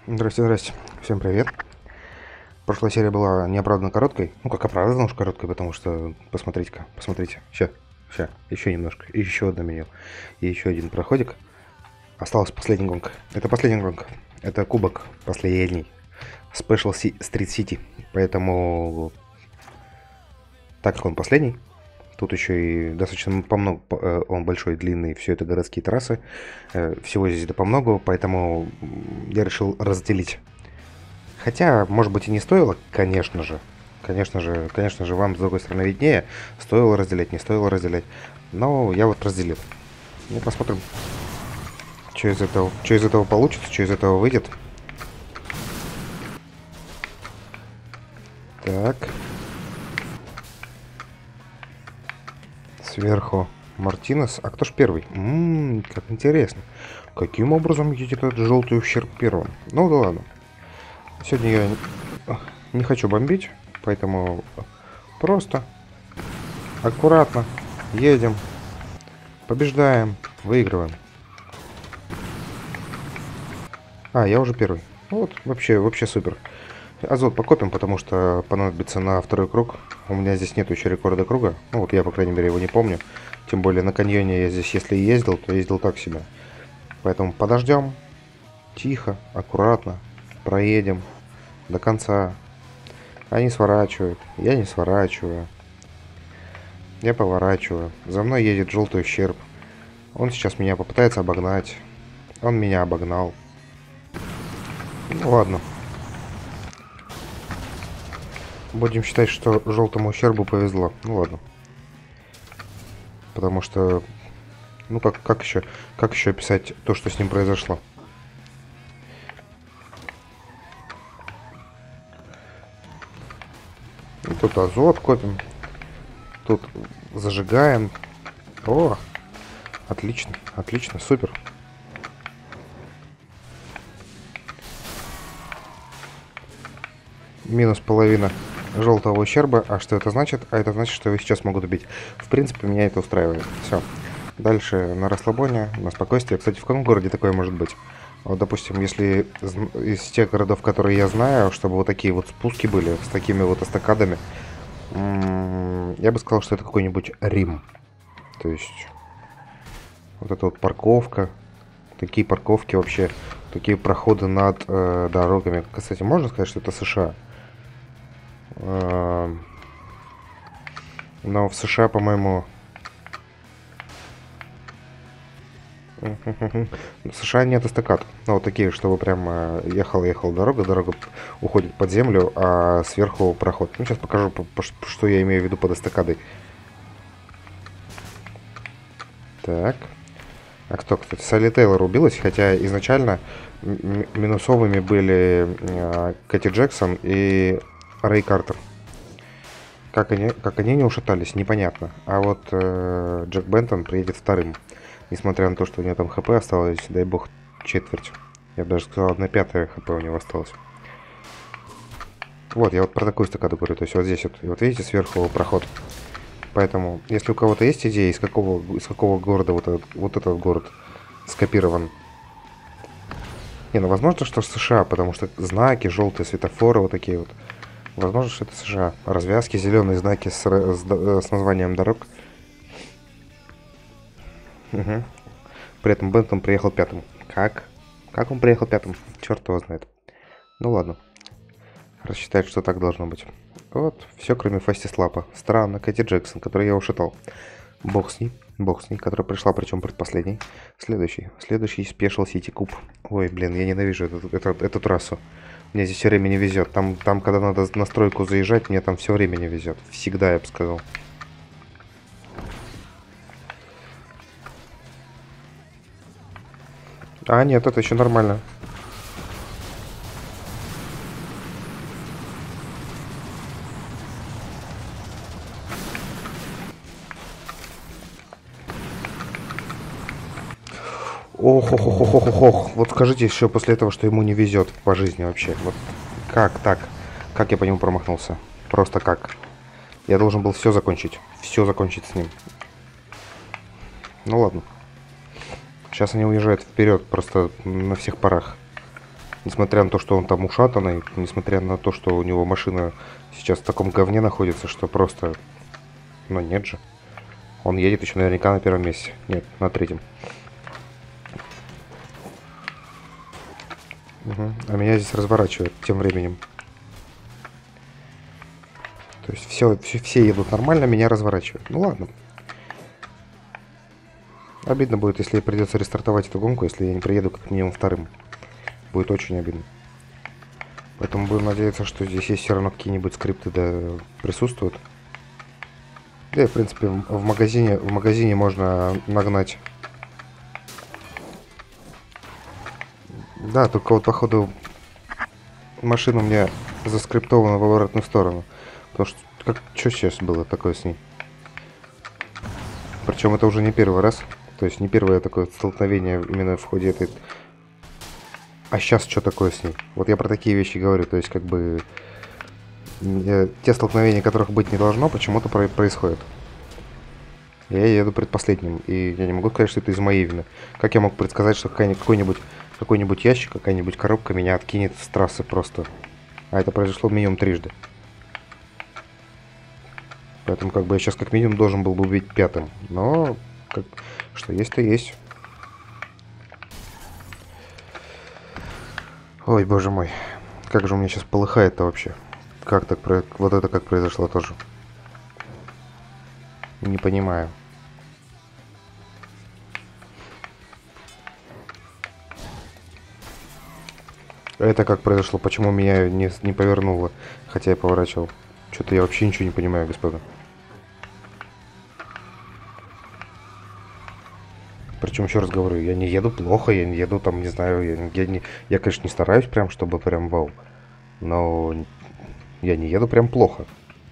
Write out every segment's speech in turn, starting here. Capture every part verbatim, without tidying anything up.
Здрасте, здрасте. Всем привет. Прошлая серия была неоправданно короткой. Ну, как оправданно уж короткой, потому что... Посмотрите-ка, посмотрите. Ща, ща, еще немножко. И еще одно меню. И еще один проходик. Осталась последняя гонка. Это последняя гонка. Это кубок последний. Special Street City. Поэтому... Так как он последний, тут еще и достаточно по много, он большой, длинный, все это городские трассы. Всего здесь да по много, поэтому я решил разделить. Хотя, может быть, и не стоило, конечно же. Конечно же, конечно же, вам, с другой стороны, виднее. Стоило разделять, не стоило разделять. Но я вот разделил. Ну, посмотрим, что из этого, что из этого получится, что из этого выйдет. Так. Сверху Мартинес. А кто ж первый? Ммм, как интересно. Каким образом едет этот желтый ущерб первым? Ну да ладно. Сегодня я не хочу бомбить, поэтому просто аккуратно едем, побеждаем, выигрываем. А, я уже первый. Вот, вообще, вообще супер. Азот покопим, потому что понадобится на второй круг. У меня здесь нет еще рекорда круга. Ну вот я, по крайней мере, его не помню. Тем более на каньоне я здесь, если и ездил, то ездил так себе. Поэтому подождем. Тихо, аккуратно. Проедем до конца. Они сворачивают. Я не сворачиваю. Я поворачиваю. За мной едет желтый ущерб. Он сейчас меня попытается обогнать. Он меня обогнал. Ну ладно. Будем считать, что желтому ущербу повезло. Ну ладно. Потому что... Ну как, как еще? Как еще описать то, что с ним произошло? И тут азот копим. Тут зажигаем. О! Отлично, отлично, супер. Минус половина желтого ущерба. А что это значит? А это значит, что его сейчас могут убить. В принципе, меня это устраивает. Все. Дальше на расслабоне, на спокойствие. Кстати, в каком городе такое может быть? Вот, допустим, если из тех городов, которые я знаю, чтобы вот такие вот спуски были, с такими вот эстакадами, я бы сказал, что это какой-нибудь Рим. То есть, вот эта вот парковка, такие парковки вообще, такие проходы над э, дорогами. Кстати, можно сказать, что это США? Э, но в США, по-моему... В США нет эстакад. Ну, вот такие, чтобы прям ехала-ехала дорога, дорога уходит под землю, а сверху проход. Ну, сейчас покажу, что я имею в виду под эстакадой. Так. А кто, кстати? Салли Тейлор убилась, хотя изначально минусовыми были Кэти Джексон и Рэй Картер. Как они, как они не ушатались, непонятно. А вот э, Джек Бентон приедет вторым. Несмотря на то, что у него там хп осталось, дай бог, четверть. Я бы даже сказал, одна пятая хп у него осталось. Вот, я вот про такую эстакаду говорю. То есть вот здесь вот, и вот видите, сверху проход. Поэтому, если у кого-то есть идеи, из какого, из какого города вот этот, вот этот город скопирован. Не, ну возможно, что США, потому что знаки, желтые светофоры вот такие вот. Возможно, что это США. Развязки, зеленые знаки с, с, с названием дорог. Угу. При этом Бентон приехал пятым. Как? Как он приехал пятым? Черт его знает. Ну ладно. Рассчитать, что так должно быть. Вот, все кроме Фасти Слапа. Странно, Кэти Джексон, который я ушатал. Бог с ней. Бог с ней, которая пришла, причем предпоследней. Следующий. Следующий Special City Куб. Ой, блин, я ненавижу эту, эту, эту трассу. Мне здесь все время не везет. Там, там, когда надо на стройку заезжать, мне там все время не везет. Всегда, я бы сказал. А, нет, это еще нормально. Ох, ох, ох, ох, ох, ох. Вот скажите еще после этого, что ему не везет по жизни вообще. Вот как так? Как я по нему промахнулся? Просто как? Я должен был все закончить. Все закончить с ним. Ну ладно. Сейчас они уезжают вперед просто на всех парах. Несмотря на то, что он там ушатанный, несмотря на то, что у него машина сейчас в таком говне находится, что просто... Ну нет же. Он едет еще наверняка на первом месте. Нет, на третьем. Угу. А меня здесь разворачивают тем временем. То есть все, все, все едут нормально, меня разворачивают. Ну ладно. Обидно будет, если придется рестартовать эту гонку, если я не приеду как минимум вторым. Будет очень обидно. Поэтому будем надеяться, что здесь есть все равно какие-нибудь скрипты да присутствуют. Да и в принципе в магазине, в магазине можно нагнать. Да, только вот походу машина у меня заскриптована в обратную сторону. Потому что как что сейчас было такое с ней? Причем это уже не первый раз. То есть не первое такое столкновение именно в ходе этой... А сейчас что такое с ней? Вот я про такие вещи говорю. То есть как бы... э, те столкновения, которых быть не должно, почему-то про происходят. Я еду предпоследним. И я не могу сказать, что это из моей вины. Как я мог предсказать, что какой-нибудь какой-нибудь ящик, какая-нибудь коробка меня откинет с трассы просто. А это произошло минимум трижды. Поэтому как бы я сейчас как минимум должен был бы быть пятым. Но... Как... Что есть, то есть. Ой, боже мой. Как же у меня сейчас полыхает-то вообще. Как так про... Вот это как произошло тоже. Не понимаю. Это как произошло? Почему меня не, не повернуло? Хотя я поворачивал. Что-то я вообще ничего не понимаю, господа. Причем, еще раз говорю, я не еду плохо, я не еду там, не знаю, я, я, не, я конечно, не стараюсь прям, чтобы прям вау. Но я не еду прям плохо.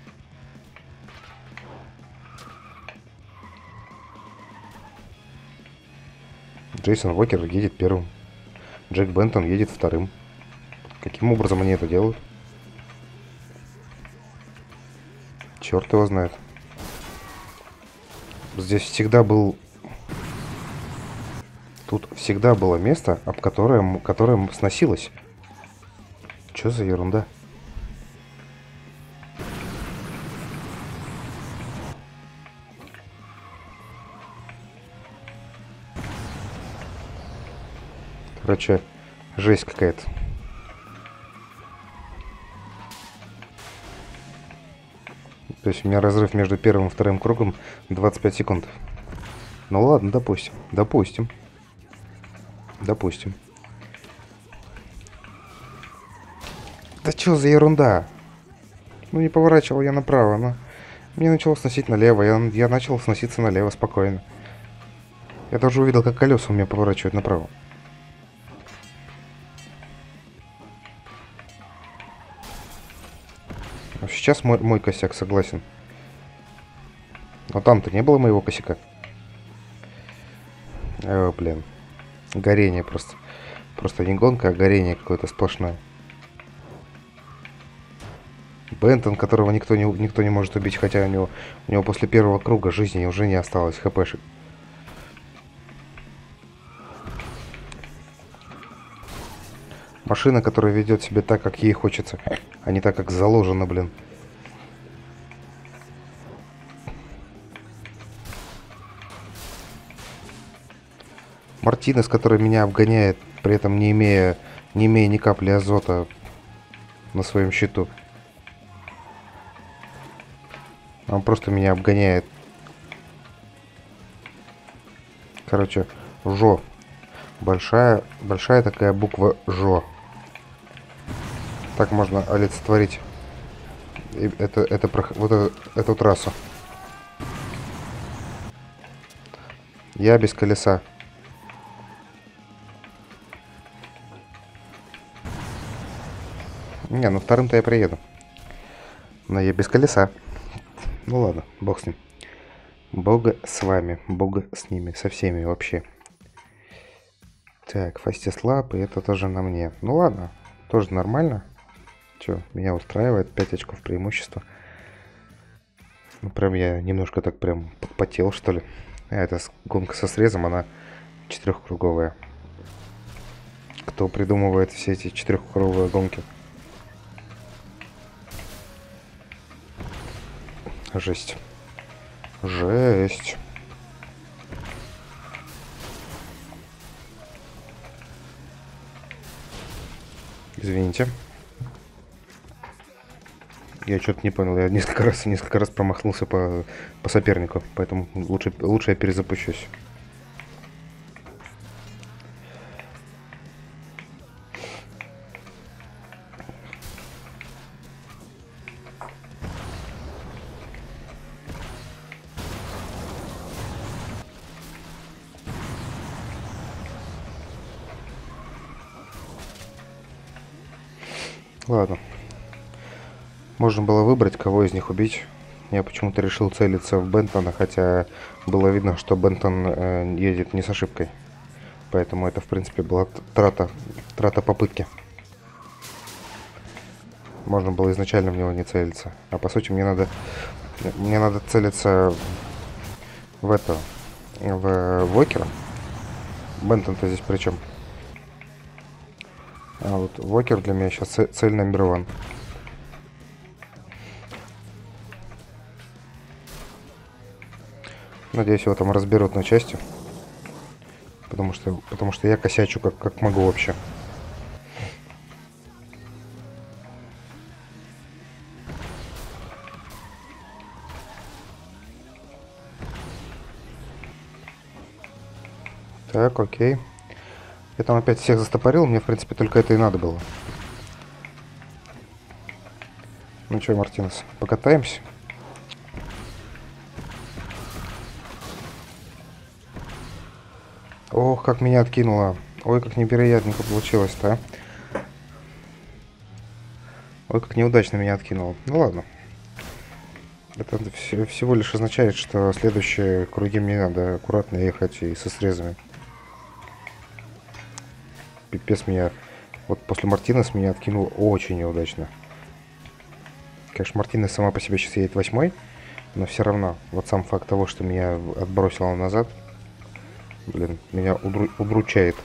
Джейсон Уокер едет первым. Джек Бентон едет вторым. Каким образом они это делают? Черт его знает. Здесь всегда был... Тут всегда было место, об которое, которое сносилось. Что за ерунда? Короче, жесть какая-то. То есть у меня разрыв между первым и вторым кругом двадцать пять секунд. Ну ладно, допустим. Допустим. Допустим. Да что за ерунда? Ну не поворачивал я направо, но... Мне начало сносить налево. Я, я начал сноситься налево спокойно. Я даже увидел, как колеса у меня поворачивают направо. Сейчас мой, мой косяк, согласен. Но там-то не было моего косяка. О, блин. Горение просто. Просто не гонка, а горение какое-то сплошное. Бентон, которого никто не, никто не может убить, хотя у него, у него после первого круга жизни уже не осталось хпшек. Машина, которая ведет себя так, как ей хочется, а не так, как заложено, блин. Мартинес, который меня обгоняет, при этом не имея, не имея ни капли азота на своем счету. Он просто меня обгоняет. Короче, жо. Большая, большая такая буква жо. Так можно олицетворить это, это, вот эту, эту трассу. Я без колеса. Не, ну вторым-то я приеду. Но я без колеса. Ну ладно, бог с ним. Бога с вами. Бога с ними. Со всеми вообще. Так, Fastest Lap, и это тоже на мне. Ну ладно, тоже нормально. Че, меня устраивает. пять очков преимущества. Ну прям я немножко так прям подпотел, что ли. А, это гонка со срезом, она четырехкруговая. кто придумывает все эти четырехкруговые гонки. Жесть. Жесть. Извините. Я что-то не понял. Я несколько раз, несколько раз промахнулся по, по сопернику. Поэтому лучше, лучше я перезапущусь. Ладно. Можно было выбрать, кого из них убить. Я почему-то решил целиться в Бентона, хотя было видно, что Бентон э, едет не с ошибкой. Поэтому это, в принципе, была трата, трата попытки. Можно было изначально в него не целиться. А по сути мне надо, мне надо целиться в это, в Вокера. Бентон-то здесь при чем? А вот Вокер для меня сейчас цель номер один. Надеюсь, его там разберут на части. Потому что, потому что я косячу как, как могу вообще. Так, окей. Я там опять всех застопорил, мне, в принципе, только это и надо было. Ну что, Мартинес, покатаемся? Ох, как меня откинуло. Ой, как невероятненько получилось-то, а. Ой, как неудачно меня откинуло. Ну ладно. Это все, всего лишь означает, что следующие круги мне надо аккуратно ехать и со срезами. Пипец меня... Вот после Мартинес меня откинуло очень неудачно. Конечно, Мартинес сама по себе сейчас едет восьмой, но все равно, вот сам факт того, что меня отбросило назад, блин, меня удру... удручает.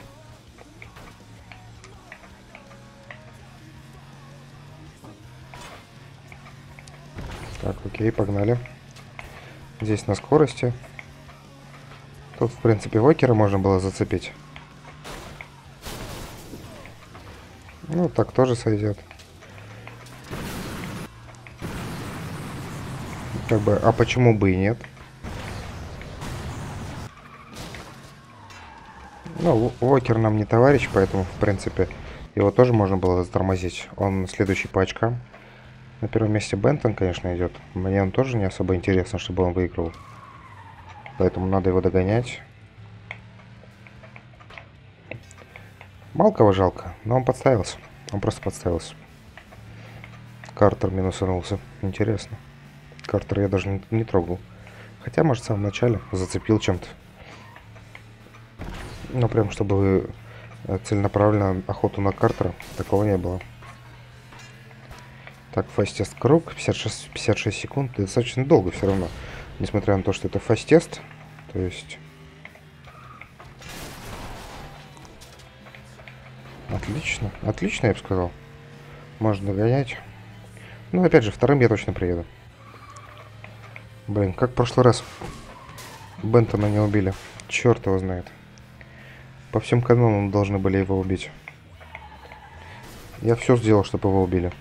Так, окей, погнали. Здесь на скорости. Тут, в принципе, Вокера можно было зацепить. Ну, так тоже сойдет. Как бы, а почему бы и нет? Ну, Вокер нам не товарищ, поэтому, в принципе, его тоже можно было затормозить. Он следующий по очкам. На первом месте Бентон, конечно, идет. Мне он тоже не особо интересно, чтобы он выиграл. Поэтому надо его догонять. Мало кого жалко, но он подставился. Он просто подставился. Картер минусанулся. Интересно. Картер я даже не, не трогал. Хотя, может, в самом начале зацепил чем-то. Ну, прям, чтобы целенаправленно охоту на Картера, такого не было. Так, фастест круг. пятьдесят шесть, пятьдесят шесть секунд. Это достаточно долго все равно. Несмотря на то, что это фастест. То есть... Отлично. Отлично, я бы сказал. Можно догонять. Ну, опять же, вторым я точно приеду. Блин, как в прошлый раз Бентона не убили. Черт его знает. По всем канонам должны были его убить. Я все сделал, чтобы его убили.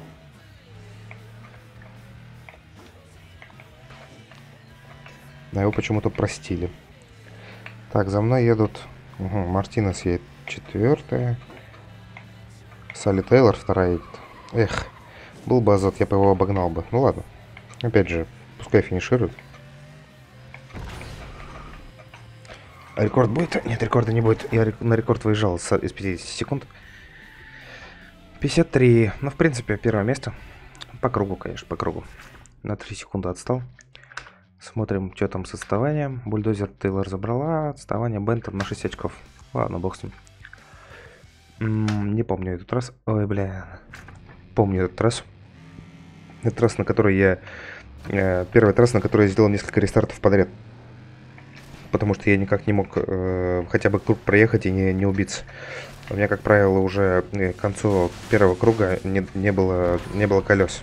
А его почему-то простили. Так, за мной едут... Угу, Мартинес едет четвертая. Салли Тейлор вторая едет. Эх, был бы Азот, я бы его обогнал бы. Ну ладно. Опять же, пускай финиширует. А рекорд будет? Нет, рекорда не будет. Я на рекорд выезжал из пятидесяти секунд. пятьдесят три. Ну, в принципе, первое место. По кругу, конечно, по кругу. На три секунды отстал. Смотрим, что там с отставанием. Бульдозер Тейлор забрала. Отставание Бентон на шесть очков. Ладно, бог с ним. М-м, не помню этот раз. Ой, бля. Помню этот раз. Этот раз, на который я... Э, первый раз, на который я сделал несколько рестартов подряд. Потому что я никак не мог э, хотя бы круг проехать и не, не убиться. У меня, как правило, уже к концу первого круга не, не было, не было колес.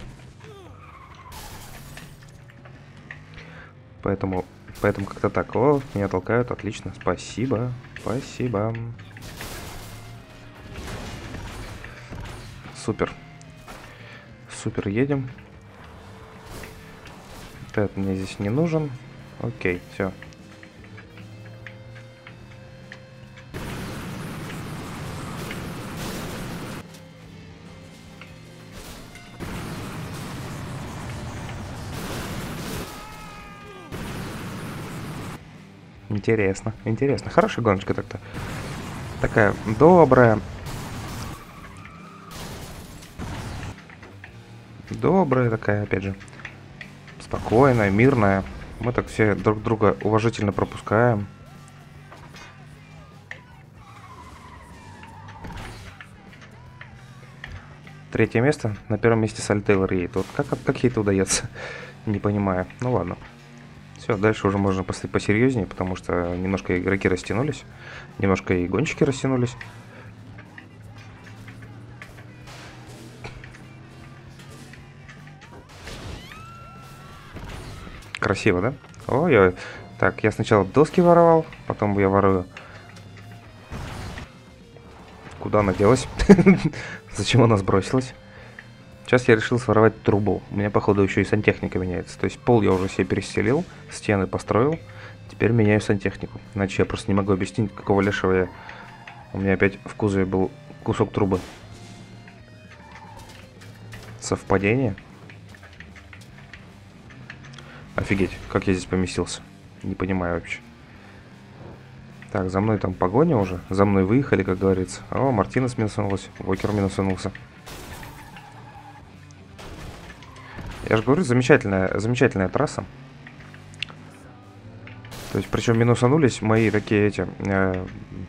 Поэтому, поэтому как-то так. О, меня толкают, отлично. Спасибо, спасибо. Супер. Супер, едем. Этот мне здесь не нужен. Окей, все. Интересно, интересно. Хорошая гоночка так-то. Такая добрая. Добрая такая, опять же. Спокойная, мирная. Мы так все друг друга уважительно пропускаем. Третье место. На первом месте Салли Тейлор едет. Вот как, как ей это удается? Не понимаю. Ну ладно. Все, дальше уже можно посерьезнее, потому что немножко игроки растянулись. Немножко и гонщики растянулись. Красиво, да? Ой-ой. Так, я сначала доски воровал, потом я ворую. Куда она делась? Зачем она сбросилась? Сейчас я решил своровать трубу. У меня, походу, еще и сантехника меняется. То есть пол я уже себе перестелил, стены построил. Теперь меняю сантехнику. Иначе я просто не могу объяснить, какого лешего я... У меня опять в кузове был кусок трубы. Совпадение? Офигеть, как я здесь поместился. Не понимаю вообще. Так, за мной там погоня уже. За мной выехали, как говорится. О, Мартинес минусанулась. Уокер минусанулся. Я же говорю, замечательная, замечательная трасса. То есть, причем минусанулись мои такие эти... Э,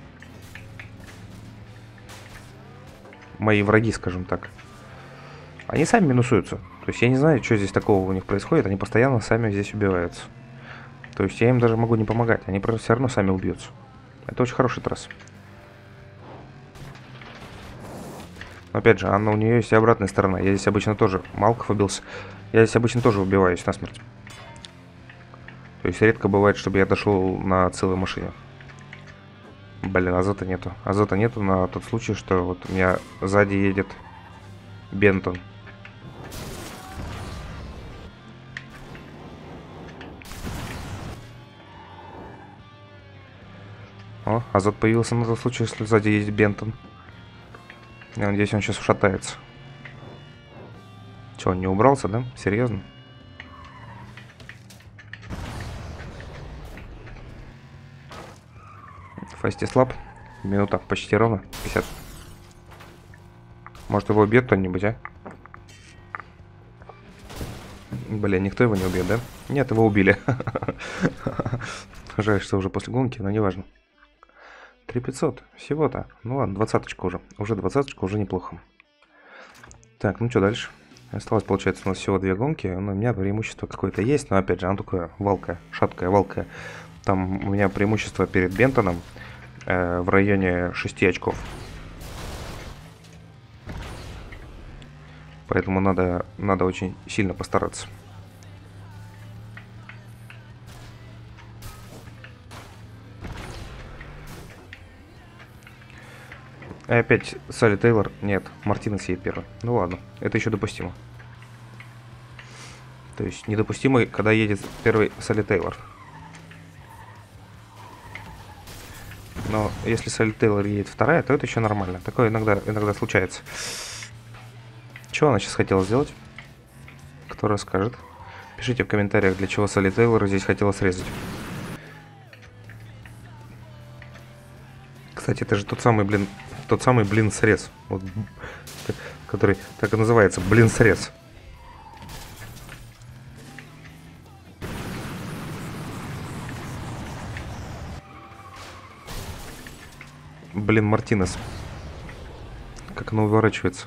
мои враги, скажем так. Они сами минусуются. То есть, я не знаю, что здесь такого у них происходит. Они постоянно сами здесь убиваются. То есть, я им даже могу не помогать. Они просто все равно сами убьются. Это очень хорошая трасса. Но опять же, она, у нее есть и обратная сторона. Я здесь обычно тоже... Малков убился. Я здесь обычно тоже убиваюсь насмерть. То есть редко бывает, чтобы я дошел на целой машине. Блин, азота нету. Азота нету на тот случай, что вот у меня сзади едет Бентон. О, азот появился на тот случай, если сзади едет Бентон. Я надеюсь, он сейчас ушатается. Че, он не убрался, да? Серьезно? Фасти слаб. Минута почти ровно. пятьдесят. Может, его убьет кто-нибудь, а? Блин, никто его не убьет, да? Нет, его убили. Жаль, что уже после гонки, но неважно. три пятьсот. Всего-то. Ну ладно, двадцаточка уже. Уже двадцаточка, уже неплохо. Так, ну что дальше? Осталось, получается, у нас всего две гонки. Ну, у меня преимущество какое-то есть, но опять же, оно такое валкое, шаткое, валкое. Там у меня преимущество перед Бентоном э, в районе шести очков. Поэтому надо, надо очень сильно постараться. И опять Салли Тейлор. Нет, Мартинес едет первый. Ну ладно, это еще допустимо. То есть недопустимо, когда едет первый Салли Тейлор. Но если Салли Тейлор едет вторая, то это еще нормально. Такое иногда, иногда случается. Что она сейчас хотела сделать? Кто расскажет? Пишите в комментариях, для чего Салли Тейлор здесь хотела срезать. Кстати, это же тот самый, блин, тот самый блин-срез. Вот, который так и называется, блин-срез. Блин, Мартинес. Как оно уворачивается.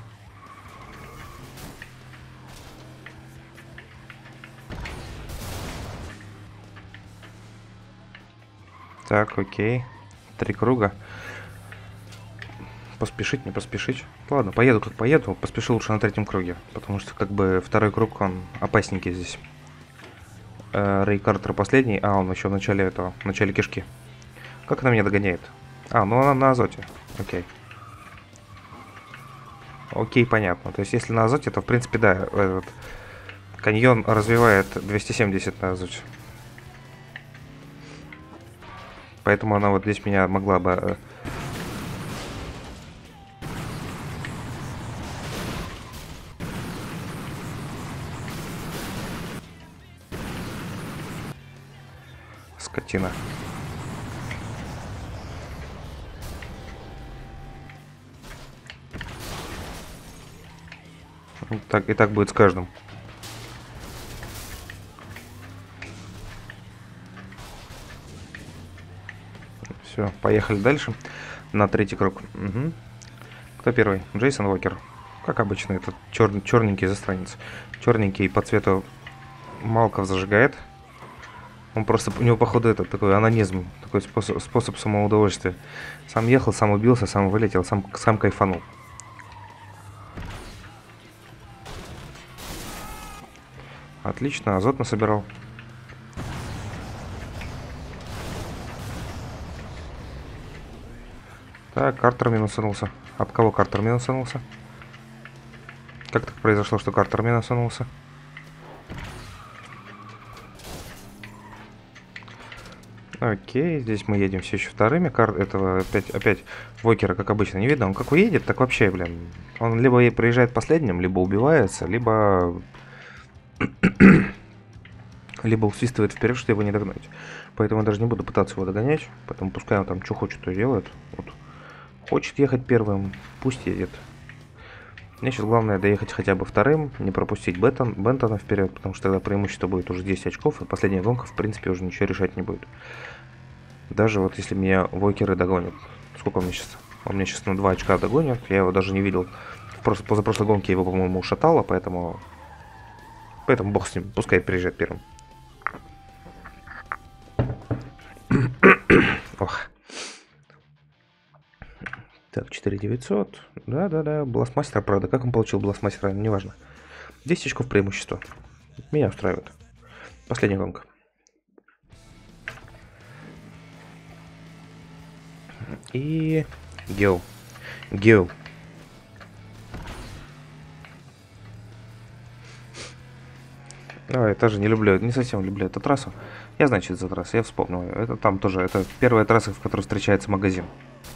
Так, окей. Три круга. Поспешить, не поспешить. Ладно, поеду как поеду. Поспешу лучше на третьем круге. Потому что как бы второй круг, он опасненький здесь. Э, Рэй Картер последний. А, он еще в начале этого, в начале кишки. Как она меня догоняет? А, ну она на азоте. Окей. Окей, понятно. То есть если на азоте, то в принципе да, этот каньон развивает двести семьдесят на азоте. Поэтому она вот здесь меня могла бы... Скотина. Так, и так будет с каждым. Все, поехали дальше. На третий круг. Угу. Кто первый? Джейсон Уокер. Как обычно, этот чер... черненький застранец. Черненький по цвету Малков зажигает. Он просто, у него походу этот такой анонизм, такой способ, способ самоудовольствия. Сам ехал, сам убился, сам вылетел, сам, сам кайфанул. Отлично, азот насобирал. Так, Картер минусанулся. Об кого Картер минусанулся? Как так произошло, что Картер минусанулся? Окей, здесь мы едем все еще вторыми. Кар... Этого опять, опять Вокера, как обычно, не видно. Он как уедет, так вообще, блин. Он либо проезжает последним, либо убивается, либо... либо усвистывает вперед, чтобы его не догнать. Поэтому я даже не буду пытаться его догонять. Поэтому пускай он там что хочет, то и делает. Вот. Хочет ехать первым, пусть едет. Мне сейчас главное доехать хотя бы вторым, не пропустить Бентон, Бентона вперед, потому что тогда преимущество будет уже десять очков, и последняя гонка, в принципе, уже ничего решать не будет. Даже вот если меня Вокеры догонят. Сколько он мне сейчас? Он мне сейчас на два очка догонит, я его даже не видел. Просто позапрошлой гонке его, по-моему, ушатало, поэтому... Поэтому бог с ним, пускай приезжает первым. Ох. Так, четыре девятьсот. Да-да-да, Бластмастер, правда. Как он получил Бластмастера, неважно. десять очков преимущества. Меня устраивает. Последняя гонка. И... Гео. Гео. А, я тоже не люблю, не совсем люблю эту трассу. Я, значит, за трассу, я вспомнил. Это там тоже, это первая трасса, в которой встречается магазин.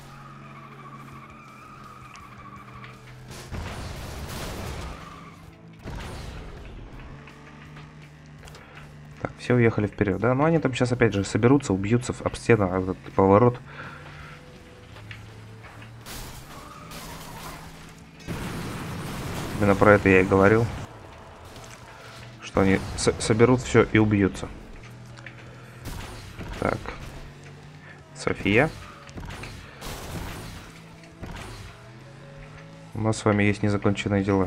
Так, все уехали вперед, да? Ну, они там сейчас опять же соберутся, убьются об стену, а этот поворот. Именно про это я и говорил. Что они соберут все и убьются. Так. София. У нас с вами есть незаконченные дела.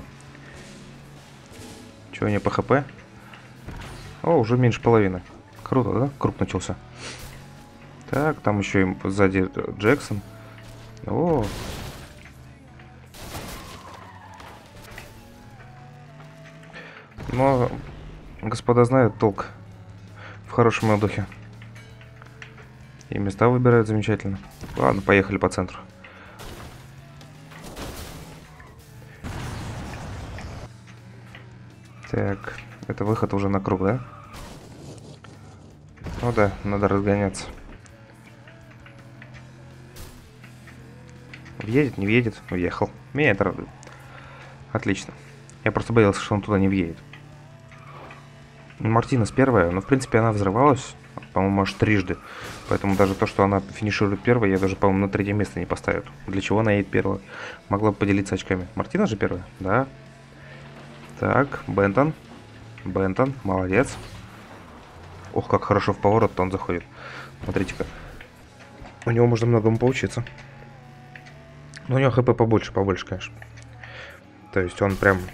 Чего не по ХП? О, уже меньше половины. Круто, да? Круг начался. Так, там еще и сзади Джексон. О. Но господа знают толк в хорошем духе. И места выбирают замечательно. Ладно, поехали по центру. Так, это выход уже на круг, да? Ну да, надо разгоняться. Въедет, не въедет? Уехал. Меня это радует. Отлично. Я просто боялся, что он туда не въедет. Мартинес первая, но в принципе она взрывалась, по-моему, аж трижды. Поэтому даже то, что она финиширует первой, я даже, по-моему, на третье место не поставил. Для чего она едет первой? Могла бы поделиться очками. Мартинес же первая? Да. Так, Бентон. Бентон, молодец. Ох, как хорошо в поворот-то он заходит. Смотрите-ка. У него можно многому поучиться. Но у него хп побольше, побольше, конечно. То есть он прям...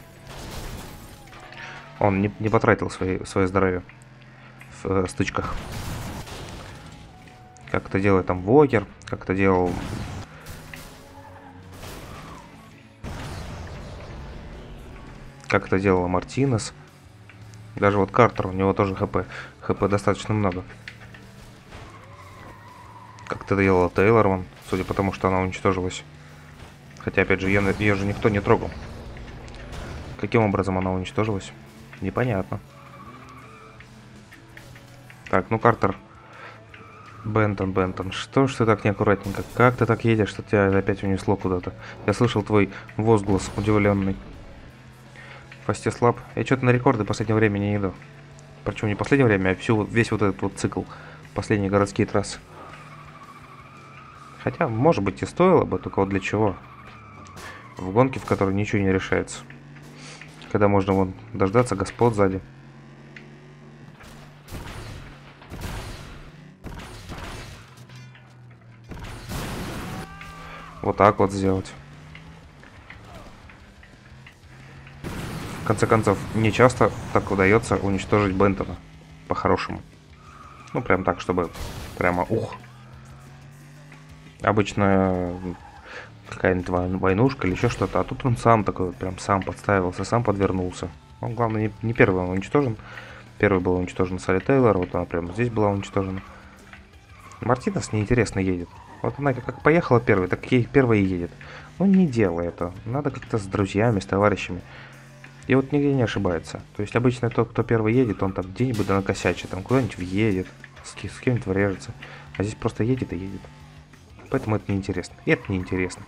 Он не, не потратил свои, свое здоровье в э, стычках. Как это делает там Вокер, как это делал как это делала Мартинес. Даже вот Картер, у него тоже хп. хп достаточно много. Как это делала Тейлор, вон, судя по тому, что она уничтожилась. Хотя, опять же, ее, ее же никто не трогал. Каким образом она уничтожилась? Непонятно. Так, ну Картер. Бентон, Бентон, что ж ты так неаккуратненько? Как ты так едешь, что тебя опять унесло куда-то? Я слышал твой возглас удивленный. Фастислаб. Я что-то на рекорды в последнее время не иду. Причем не в последнее время, а всю, весь вот этот вот цикл. Последние городские трассы. Хотя, может быть, и стоило бы, только вот для чего? В гонке, в которой ничего не решается. Когда можно вон дождаться господ сзади. Вот так вот сделать. В конце концов, не часто так удается уничтожить Бентона. По-хорошему. Ну, прям так, чтобы прямо ух. Обычно какая-нибудь войнушка или еще что-то. А тут он сам такой вот прям сам подставился, сам подвернулся. Он, главное, не, не первый он уничтожен. Первый был уничтожен Салли Тейлор. Вот она прямо здесь была уничтожена. Мартинес неинтересно едет. Вот она как поехала первой, так ей первой и едет. Ну не делай это. Надо как-то с друзьями, с товарищами. И вот нигде не ошибается. То есть обычно тот, кто первый едет, он там где-нибудь накосячит, там куда-нибудь въедет, с, с кем-нибудь врежется. А здесь просто едет и едет. Поэтому это неинтересно. И это неинтересно.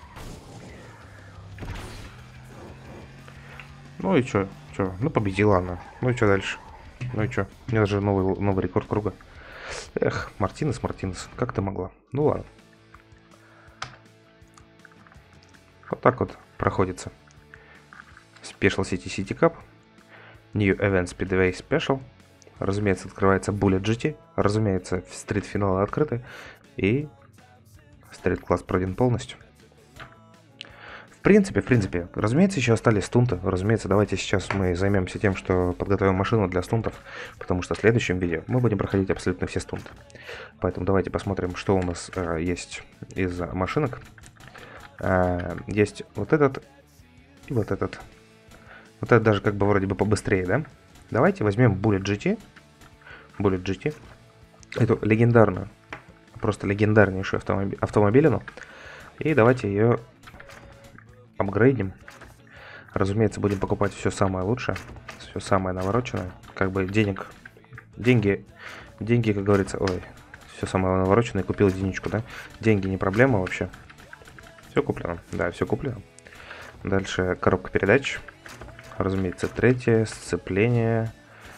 Ну и чё? Чё? Ну победила она. Ну и чё дальше? Ну и чё? У меня даже новый, новый рекорд круга. Эх, Мартинес, Мартинес, как ты могла? Ну ладно. Вот так вот проходится Special City City Cup, New Event Speedway Special. Разумеется, открывается Bullet джи ти. Разумеется, стрит-финалы открыты. И стрит-класс пройден полностью. В принципе, в принципе, разумеется, еще остались стунты. Разумеется, давайте сейчас мы займемся тем, что подготовим машину для стунтов. Потому что в следующем видео мы будем проходить абсолютно все стунты. Поэтому давайте посмотрим, что у нас э, есть из машинок. Э, есть вот этот и вот этот. Вот это даже как бы вроде бы побыстрее, да? Давайте возьмем Bullet джи ти. Bullet джи ти. Эту легендарную, просто легендарнейшую автомоби автомобилину. И давайте ее апгрейдим. Разумеется, будем покупать все самое лучшее. Все самое навороченное. Как бы денег... Деньги... Деньги, как говорится... Ой, все самое навороченное. Купил единичку, да? Деньги не проблема вообще. Все куплено. Да, все куплено. Дальше коробка передач. Разумеется, третье. Сцепление.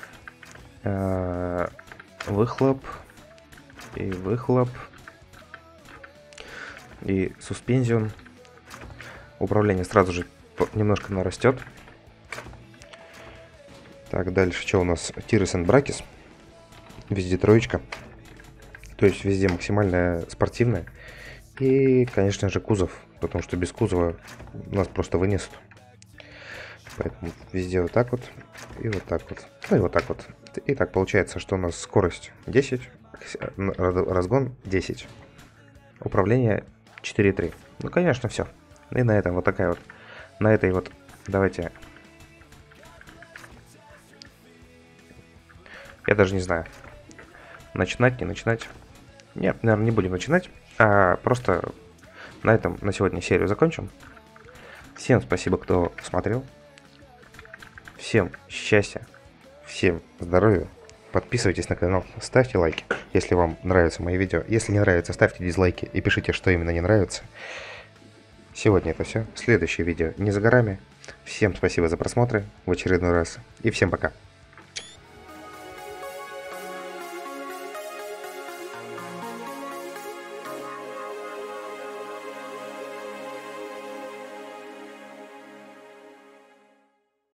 Э-э- выхлоп. И выхлоп. И суспензион. Управление сразу же немножко нарастет. Так, дальше что у нас? Тирес энд Бракис. Везде троечка. То есть везде максимально спортивная. И, конечно же, кузов. Потому что без кузова нас просто вынесут. Поэтому везде вот так вот. И вот так вот. Ну и вот так вот. И так получается, что у нас скорость десять. Разгон десять. Управление четыре три. Ну, конечно, все. И на этом вот такая вот. На этой вот. Давайте. Я даже не знаю. Начинать, не начинать. Нет, наверное, не будем начинать. А просто на этом на сегодня серию закончим. Всем спасибо, кто смотрел. Всем счастья. Всем здоровья. Подписывайтесь на канал, ставьте лайки, если вам нравятся мои видео. Если не нравится, ставьте дизлайки и пишите, что именно не нравится. Сегодня это все. Следующее видео не за горами. Всем спасибо за просмотры в очередной раз. И всем пока.